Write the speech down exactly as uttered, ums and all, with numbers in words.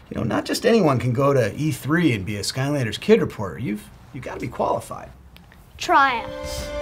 You know, not just anyone can go to E three and be a Skylanders kid reporter. You've, you've got to be qualified. Try us.